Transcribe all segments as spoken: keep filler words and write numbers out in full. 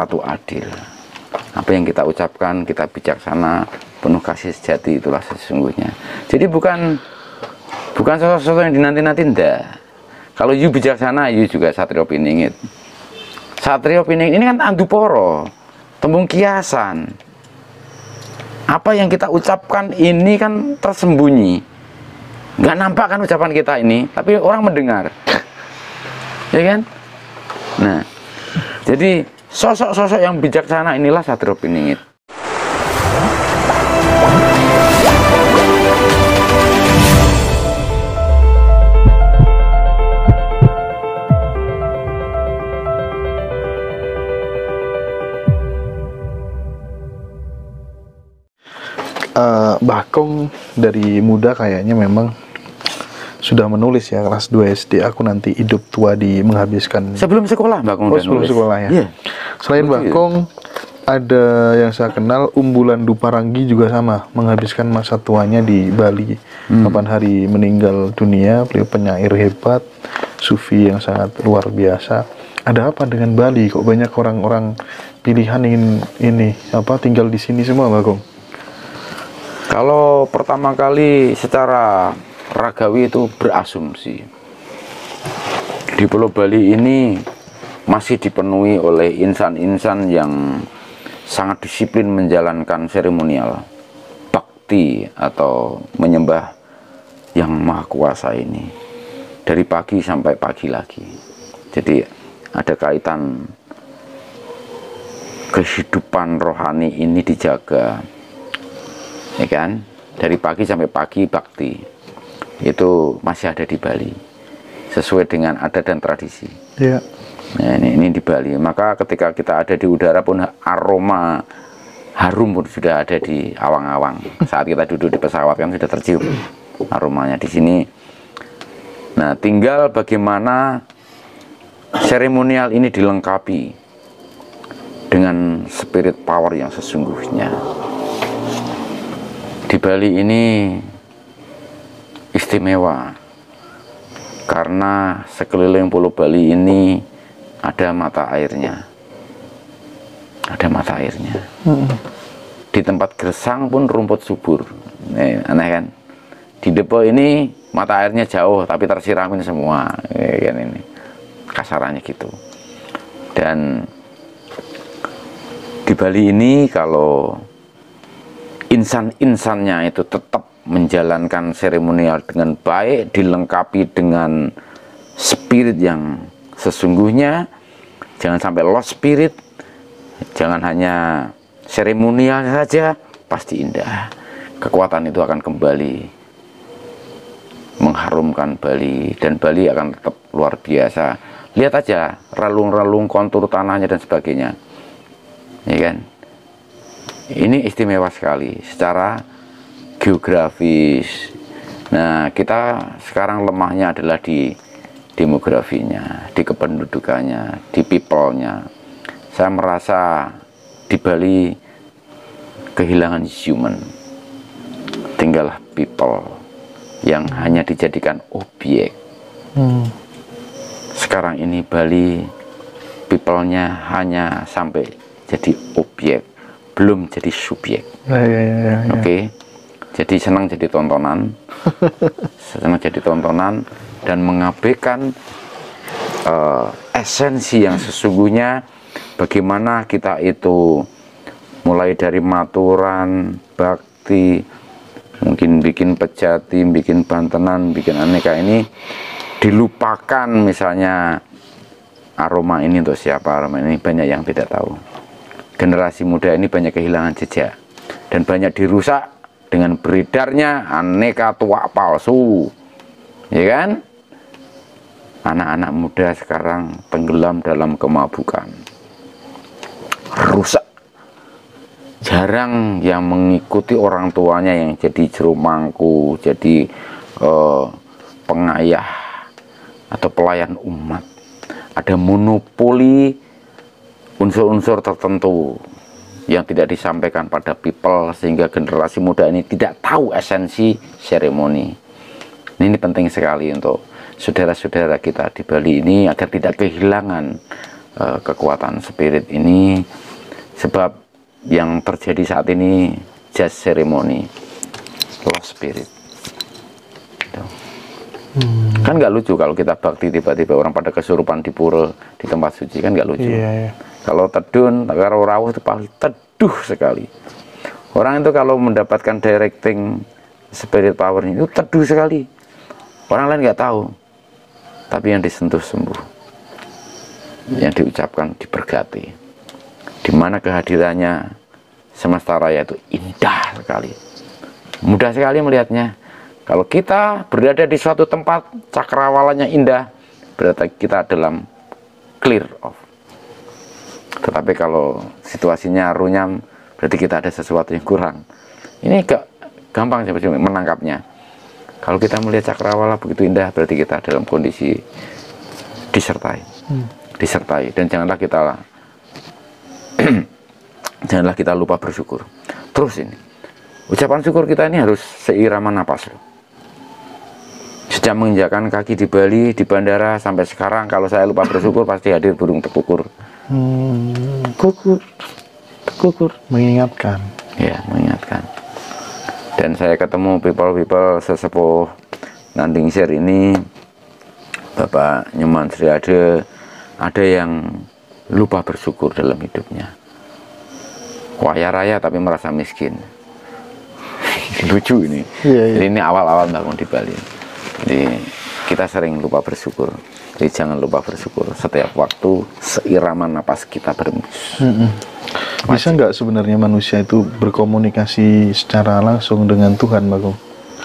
satu adil. Apa yang kita ucapkan, kita bijaksana, penuh kasih sejati, itulah sesungguhnya. Jadi bukan bukan sosok-sosok yang dinanti-nanti, ndak. Kalau you bijaksana, you juga satrio piningit. Satrio piningit ini kan anduporo, tembung kiasan. Apa yang kita ucapkan ini kan tersembunyi, nggak nampak kan ucapan kita ini, tapi orang mendengar, ya kan? Nah, jadi sosok-sosok yang bijaksana inilah satrio piningit. Uh, Bakong dari muda kayaknya memang sudah menulis ya, kelas dua S D, aku nanti hidup tua di menghabiskan. Sebelum sekolah Bakong oh, sebelum nulis. Sekolah ya. Yeah. Selain Betul. Bakong, ada yang saya kenal Umbulan Duparangi juga sama, menghabiskan masa tuanya di Bali. Hmm. Kapan hari meninggal dunia, beliau penyair hebat, sufi yang sangat luar biasa. Ada apa dengan Bali? Kok banyak orang-orang pilihan ingin ini apa tinggal di sini semua, Bakong? Kalau pertama kali secara ragawi itu berasumsi di Pulau Bali ini masih dipenuhi oleh insan-insan yang sangat disiplin menjalankan seremonial bakti atau menyembah yang maha kuasa ini dari pagi sampai pagi lagi. Jadi ada kaitan kehidupan rohani ini dijaga, ya kan, dari pagi sampai pagi bakti itu masih ada di Bali sesuai dengan adat dan tradisi. Yeah. Nah, ini, ini di Bali. Maka ketika kita ada di udara pun aroma harum pun sudah ada di awang-awang. Saat kita duduk di pesawat kan sudah tercium aromanya di sini. Nah, tinggal bagaimana seremonial ini dilengkapi dengan spirit power yang sesungguhnya. Di Bali ini istimewa karena sekeliling Pulau Bali ini ada mata airnya, ada mata airnya. Hmm. Di tempat gersang pun rumput subur, eh, aneh kan? Di Depo ini mata airnya jauh tapi tersiramin semua, eh, kan ini kasarannya gitu. Dan di Bali ini kalau insan-insannya itu tetap menjalankan seremonial dengan baik, dilengkapi dengan spirit yang sesungguhnya, jangan sampai lost spirit, jangan hanya seremonial saja, pasti indah. Kekuatan itu akan kembali mengharumkan Bali, dan Bali akan tetap luar biasa. Lihat aja relung-relung kontur tanahnya dan sebagainya, ya kan? Ini istimewa sekali secara geografis. Nah, kita sekarang lemahnya adalah di demografinya, di kependudukannya, di people-nya. Saya merasa di Bali kehilangan human, tinggallah people yang hanya dijadikan objek. Hmm. Sekarang ini Bali people-nya hanya sampai jadi objek, belum jadi subjek. Ya, ya, ya, ya. Oke, okay? Jadi senang jadi tontonan, senang jadi tontonan dan mengabaikan uh, esensi yang sesungguhnya. Bagaimana kita itu mulai dari maturan, bakti, mungkin bikin pejati, bikin bantenan, bikin aneka ini dilupakan. Misalnya aroma ini untuk siapa, aroma ini banyak yang tidak tahu. Generasi muda ini banyak kehilangan jejak dan banyak dirusak dengan beredarnya aneka tuak palsu, ya kan? Anak-anak muda sekarang tenggelam dalam kemabukan, rusak, jarang yang mengikuti orang tuanya yang jadi jerumangku, jadi uh, pengayah atau pelayan umat. Ada monopoli unsur-unsur tertentu yang tidak disampaikan pada people, sehingga generasi muda ini tidak tahu esensi seremoni. Ini, ini penting sekali untuk saudara-saudara kita di Bali ini agar tidak kehilangan uh, kekuatan spirit ini, sebab yang terjadi saat ini just ceremony, lost spirit. Gitu. Hmm. Kan nggak lucu kalau kita bakti tiba-tiba orang pada kesurupan di pura di tempat suci, kan nggak lucu. Iya, iya. Kalau tedun, kalau rawuh itu paling teduh sekali. Orang itu kalau mendapatkan directing spirit power itu teduh sekali. Orang lain nggak tahu, tapi yang disentuh sembuh, yang diucapkan diberkati. Di mana kehadirannya semesta raya itu indah sekali, mudah sekali melihatnya. Kalau kita berada di suatu tempat cakrawalanya indah, berarti kita dalam clear off. Tetapi kalau situasinya runyam, berarti kita ada sesuatu yang kurang. Ini gak gampang sebenarnya menangkapnya. Kalau kita melihat cakrawala begitu indah, berarti kita dalam kondisi disertai, hmm. disertai. Dan janganlah kita janganlah kita lupa bersyukur. Terus ini, ucapan syukur kita ini harus seirama napas loh. Sejak menginjakkan kaki di Bali, di bandara sampai sekarang, kalau saya lupa bersyukur pasti hadir burung tekukur. Hmm, kukur, tekukur, mengingatkan. Ya, mengingatkan. Dan saya ketemu people-people sesepuh Nandingsir ini, Bapak Nyoman Sriade, ada yang lupa bersyukur dalam hidupnya. Kaya raya tapi merasa miskin. Lucu ini. Yeah, yeah. Jadi ini awal-awal bangun di Bali. Jadi kita sering lupa bersyukur. Jadi jangan lupa bersyukur setiap waktu seirama napas kita berembus. Mm-hmm. Bisa nggak sebenarnya manusia itu berkomunikasi secara langsung dengan Tuhan, Bagong?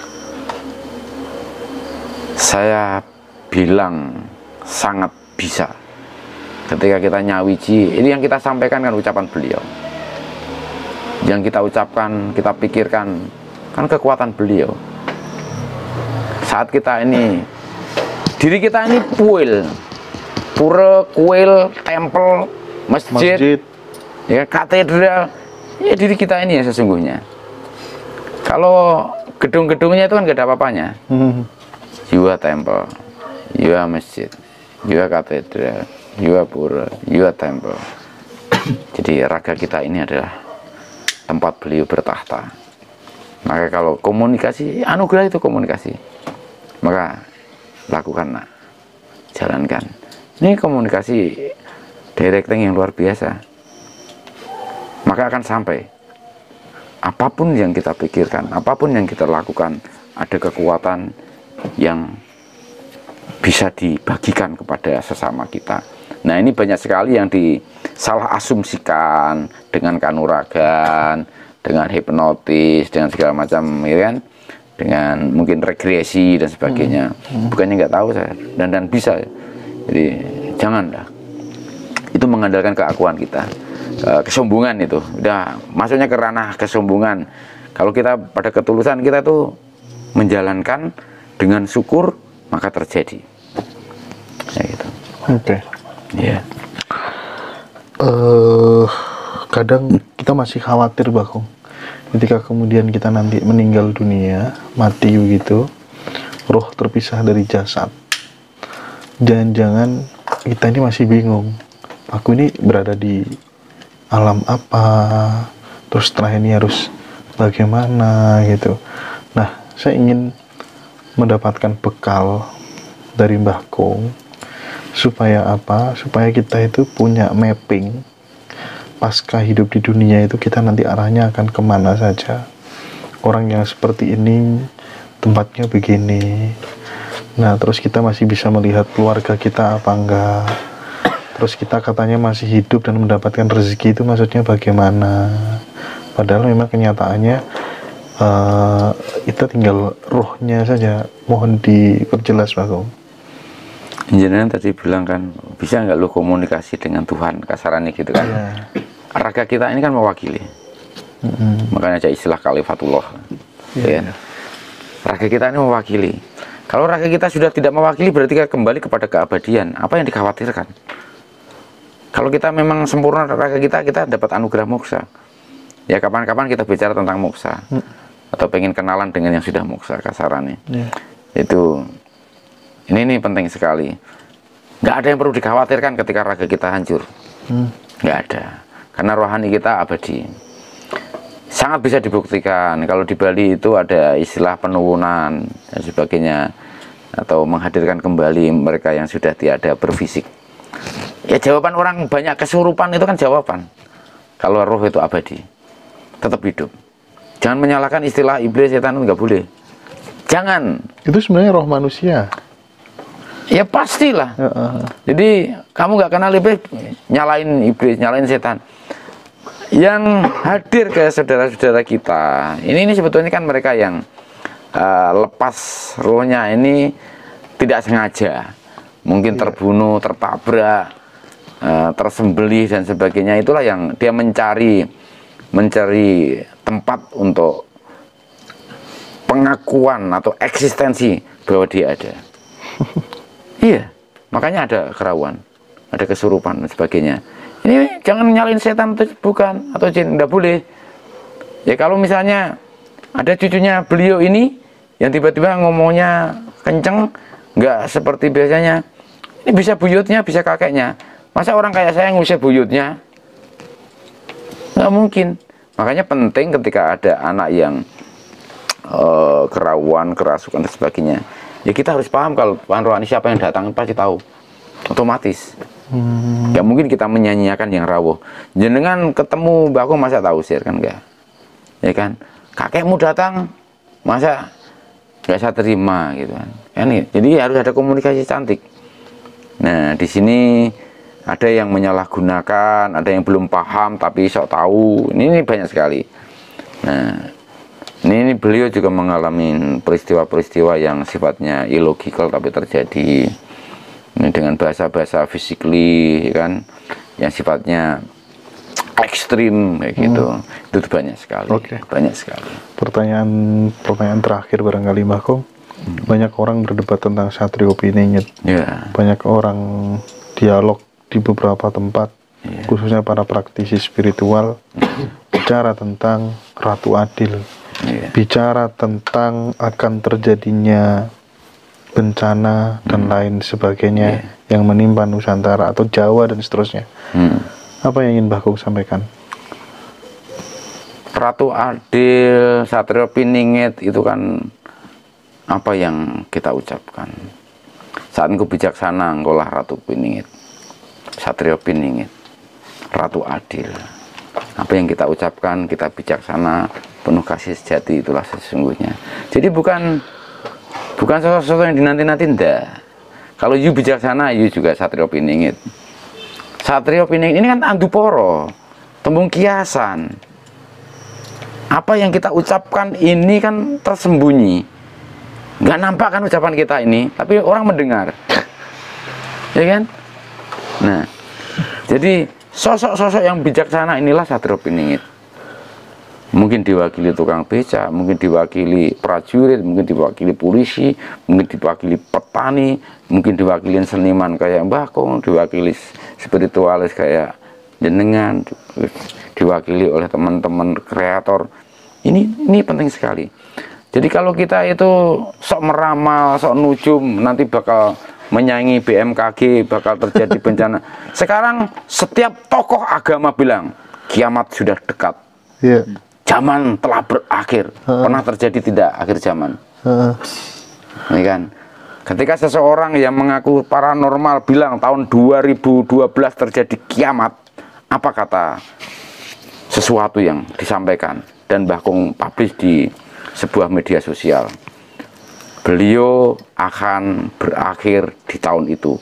Saya bilang sangat bisa. Ketika kita nyawiji, ini yang kita sampaikan kan ucapan beliau. Yang kita ucapkan, kita pikirkan, kan kekuatan beliau. Saat kita ini, diri kita ini puil, pura, kuil, tempel, masjid, masjid. Ya, katedral, ya diri kita ini ya sesungguhnya. Kalau gedung-gedungnya itu kan gak ada apa-apanya. Hmm. You are temple, you are masjid, you are katedral, you are pura, you are temple. Jadi raga kita ini adalah tempat beliau bertahta. Maka kalau komunikasi, anugerah itu komunikasi, maka lakukanlah, jalankan. Ini komunikasi directing yang luar biasa. Maka akan sampai. Apapun yang kita pikirkan, apapun yang kita lakukan, ada kekuatan yang bisa dibagikan kepada sesama kita. Nah, ini banyak sekali yang disalah asumsikan dengan kanuragan, dengan hipnotis, dengan segala macam, ya kan? Dengan mungkin regresi dan sebagainya. Hmm. Bukannya nggak tahu saya, dan dan bisa. Jadi janganlah. Itu mengandalkan keakuan kita, kesombongan itu. Udah masuknya ke ranah kesombongan. Kalau kita pada ketulusan kita tuh menjalankan dengan syukur, maka terjadi. Ya gitu. Oke. Okay. Ya. Yeah. Uh, kadang kita masih khawatir, Bagong, ketika kemudian kita nanti meninggal dunia, mati gitu, roh terpisah dari jasad. Jangan-jangan kita ini masih bingung, aku ini berada di alam apa, terus setelah ini harus bagaimana gitu. Nah, saya ingin mendapatkan bekal dari Mbah Kong supaya apa? Supaya kita itu punya mapping pasca hidup di dunia itu, kita nanti arahnya akan kemana saja. Orang yang seperti ini tempatnya begini. Nah, terus kita masih bisa melihat keluarga kita apa enggak. Terus kita katanya masih hidup dan mendapatkan rezeki, itu maksudnya bagaimana. Padahal memang kenyataannya uh, kita tinggal rohnya saja. Mohon diperjelas, Pak Kong. Jangan tadi bilang kan, bisa nggak lo komunikasi dengan Tuhan, kasarannya gitu kan. Yeah. Raga kita ini kan mewakili. Mm-hmm. Makanya ada istilah kalifatullah. Yeah. Ya. Raga kita ini mewakili. Kalau raga kita sudah tidak mewakili, berarti kita kembali kepada keabadian. Apa yang dikhawatirkan? Kalau kita memang sempurna raga kita, kita dapat anugerah moksa. Ya kapan-kapan kita bicara tentang moksa. Mm. Atau pengen kenalan dengan yang sudah moksa, kasarannya. Yeah. Itu Ini, ini penting sekali. Nggak ada yang perlu dikhawatirkan ketika raga kita hancur. Hmm. Nggak ada. Karena rohani kita abadi. Sangat bisa dibuktikan. Kalau di Bali itu ada istilah penuwunan dan sebagainya. Atau menghadirkan kembali mereka yang sudah tiada berfisik. Ya jawaban orang banyak kesurupan itu kan jawaban. Kalau roh itu abadi. Tetap hidup. Jangan menyalahkan istilah iblis, setan, nggak boleh. Jangan. Itu sebenarnya roh manusia. Ya pastilah. Uh, uh. Jadi kamu nggak kenal iblis, nyalain iblis, nyalain setan. Yang hadir ke saudara-saudara kita, ini ini sebetulnya kan mereka yang uh, lepas rohnya ini tidak sengaja, mungkin yeah. terbunuh, tertabrak, uh, tersembelih dan sebagainya. Itulah yang dia mencari mencari tempat untuk pengakuan atau eksistensi bahwa dia ada. Iya, makanya ada kerawan, ada kesurupan dan sebagainya. Ini jangan nyalain setan, bukan, atau jin, enggak boleh. Ya kalau misalnya ada cucunya beliau ini yang tiba-tiba ngomongnya kenceng, nggak seperti biasanya, ini bisa buyutnya, bisa kakeknya. Masa orang kayak saya ngusir buyutnya? Nggak mungkin. Makanya penting ketika ada anak yang uh, kerawan, kerasukan dan sebagainya, ya kita harus paham kalau Tuhan rohani siapa yang datang pasti tahu, otomatis. Hmm. Gak mungkin kita menyanyiakan yang rawuh. Jenengan ketemu Mbak Kong masa tahu sih kan enggak? Ya kan? Kakekmu datang masa nggak saya terima gitu kan? Ini jadi harus ada komunikasi cantik. Nah di sini ada yang menyalahgunakan, ada yang belum paham tapi sok tahu. Ini, ini banyak sekali. Nah ini, ini beliau juga mengalami peristiwa-peristiwa yang sifatnya illogical tapi terjadi. Ini dengan bahasa-bahasa physically kan yang sifatnya ekstrim kayak gitu. Hmm. Itu banyak sekali. Okay. Banyak sekali. Pertanyaan pertanyaan terakhir barangkali Mbak Kong. Hmm. Banyak orang berdebat tentang Satrio Piningit. Yeah. Banyak orang dialog di beberapa tempat, yeah. khususnya para praktisi spiritual, hmm. bicara tentang Ratu Adil. Yeah. Bicara tentang akan terjadinya bencana dan hmm. lain sebagainya yeah. yang menimpa Nusantara atau Jawa dan seterusnya. Hmm. Apa yang ingin Mbah Kong sampaikan? Ratu Adil, Satrio Piningit itu kan apa yang kita ucapkan. Saat engkau bijaksana, engkaulah Ratu Piningit, Satrio Piningit, Ratu Adil. Apa yang kita ucapkan, kita bijaksana, penuh kasih sejati, itulah sesungguhnya. Jadi bukan bukan sosok-sosok yang dinanti-nanti, enggak. Kalau you bijaksana, you juga Satrio Piningit. Satrio Piningit ini kan anduporo, tembung kiasan. Apa yang kita ucapkan ini kan tersembunyi. Nggak nampak kan ucapan kita ini, tapi orang mendengar. Ya kan? Nah, jadi sosok-sosok yang bijaksana inilah Satrio Piningit. Mungkin diwakili tukang beca, mungkin diwakili prajurit, mungkin diwakili polisi, mungkin diwakili petani, mungkin diwakili seniman kayak Mbah Kong, diwakili spiritualis kayak jenengan, diwakili oleh teman-teman kreator. Ini ini penting sekali. Jadi kalau kita itu sok meramal, sok nujum, nanti bakal menyaingi B M K G, bakal terjadi bencana. Sekarang setiap tokoh agama bilang kiamat sudah dekat. Yeah. Zaman telah berakhir. Uh. Pernah terjadi tidak akhir zaman? Uh. Ini kan. Ketika seseorang yang mengaku paranormal bilang tahun dua ribu dua belas terjadi kiamat, apa kata sesuatu yang disampaikan dan Mbah Kong publish di sebuah media sosial? Beliau akan berakhir di tahun itu.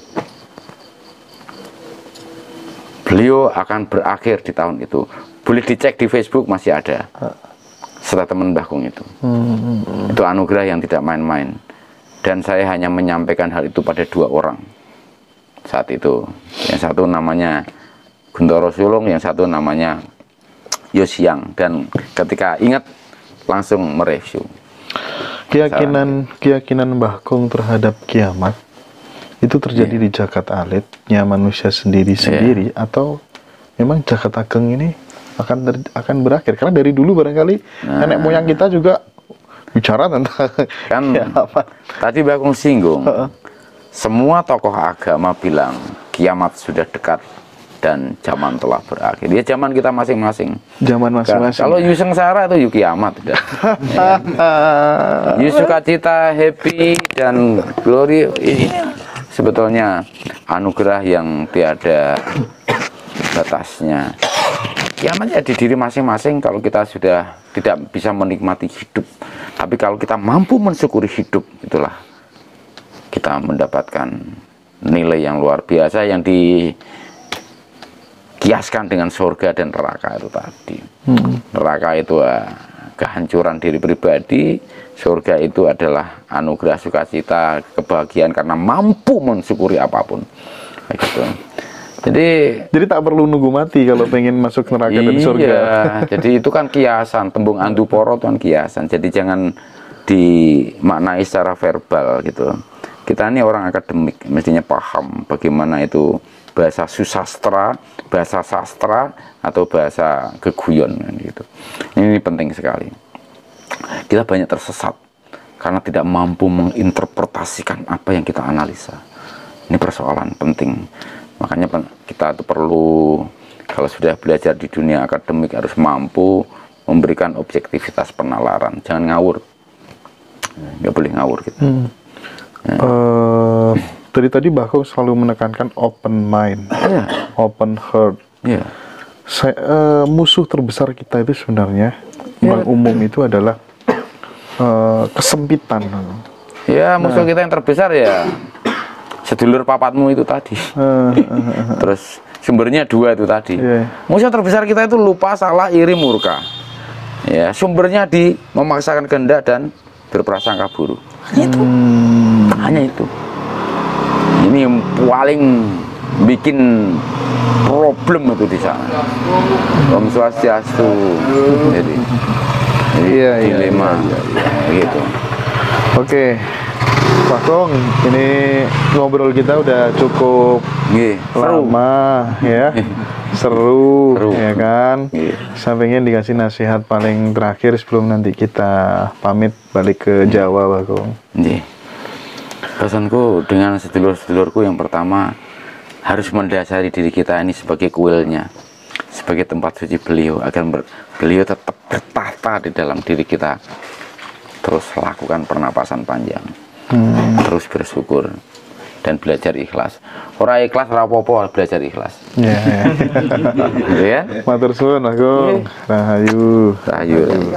Beliau akan berakhir di tahun itu. Boleh dicek di Facebook, masih ada statement Mbah Kong itu. Hmm. Itu anugerah yang tidak main-main. Dan saya hanya menyampaikan hal itu pada dua orang saat itu. Yang satu namanya Guntoro Sulung, yang satu namanya Yosiang. Dan ketika ingat langsung mereview. Keyakinan keyakinan Mbah Kong terhadap kiamat itu terjadi yeah. di Jagat Alitnya manusia sendiri-sendiri, yeah. atau memang Jagat Ageng ini akan ter, akan berakhir? Karena dari dulu barangkali nah, nenek moyang kita juga bicara tentang kan kiamat. Tadi Mbah Kong singgung, uh -uh. semua tokoh agama bilang kiamat sudah dekat dan zaman telah berakhir. Ya zaman kita masing-masing. Zaman masing-masing. Kalau you sengsara itu you kiamat udah. Ya. You sukacita, happy dan glory ini sebetulnya anugerah yang tiada batasnya. Kiamatnya di diri masing-masing kalau kita sudah tidak bisa menikmati hidup. Tapi kalau kita mampu mensyukuri hidup, itulah kita mendapatkan nilai yang luar biasa yang dikiaskan dengan surga dan neraka itu tadi. Hmm. Neraka itu uh, kehancuran diri pribadi, surga itu adalah anugerah sukacita, kebahagiaan karena mampu mensyukuri apapun. Gitu. Jadi, jadi tak perlu nunggu mati kalau pengen masuk neraka iya, dan surga. Jadi itu kan kiasan, tembung anduporo itu kan kiasan. Jadi jangan dimaknai secara verbal gitu. Kita ini orang akademik, mestinya paham bagaimana itu bahasa susastra, bahasa sastra, atau bahasa geguyon gitu. Ini penting sekali. Kita banyak tersesat karena tidak mampu menginterpretasikan apa yang kita analisa. Ini persoalan penting. Makanya kita itu perlu, kalau sudah belajar di dunia akademik harus mampu memberikan objektivitas penalaran. Jangan ngawur, nggak boleh ngawur gitu. Hmm. Ya. Uh, dari tadi Mbah selalu menekankan open mind, yeah. open heart. Yeah. Saya, uh, musuh terbesar kita itu sebenarnya, yeah. Bang umum itu adalah uh, kesempitan. Ya musuh nah. kita yang terbesar ya sedulur papatmu itu tadi. Uh, uh, uh, Terus sumbernya dua itu tadi. Yeah. Musuh terbesar kita itu lupa, salah, iri, murka. Ya, sumbernya di memaksakan kehendak dan berprasangka buruk. Itu. Hmm. Hanya itu. Ini yang paling bikin problem itu di sana. Om Swastiastu. Jadi, jadi yeah, dilema yeah, yeah, yeah. gitu. Oke. Okay. Pak Kong, ini ngobrol kita udah cukup Gih, lama ya, seru, seru ya kan. Gih. Sampingnya dikasih nasihat paling terakhir sebelum nanti kita pamit balik ke Jawa, Pak Kong. Gih. Pesanku dengan sedulur-sedulurku yang pertama harus mendasari diri kita ini sebagai kuilnya, sebagai tempat suci beliau, agar beliau tetap bertahta di dalam diri kita. Terus lakukan pernapasan panjang. Hmm. Terus bersyukur dan belajar ikhlas. Orang ikhlas rapopo belajar ikhlas. Ya. Yeah, yeah. Matur suwun, Mas Kong. Rahayu. Rahayu.